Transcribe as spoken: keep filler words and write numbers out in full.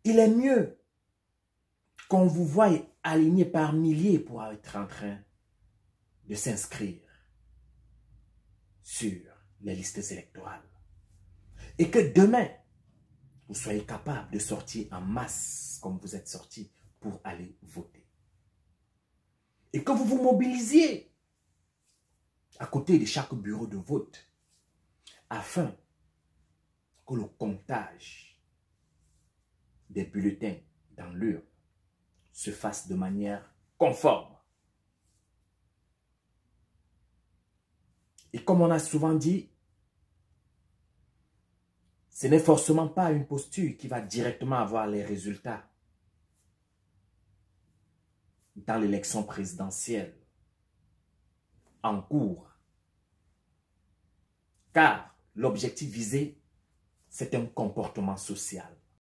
Il est mieux qu'on vous voie aligné par milliers pour être en train de s'inscrire sur les listes électorales. Et que demain, vous soyez capable de sortir en masse comme vous êtes sortis pour aller voter. Et que vous vous mobilisiez à côté de chaque bureau de vote afin que le comptage des bulletins dans l'urne se fasse de manière conforme. Et comme on a souvent dit, ce n'est forcément pas une posture qui va directement avoir les résultats dans l'élection présidentielle en cours. Car l'objectif visé, c'est un comportement social.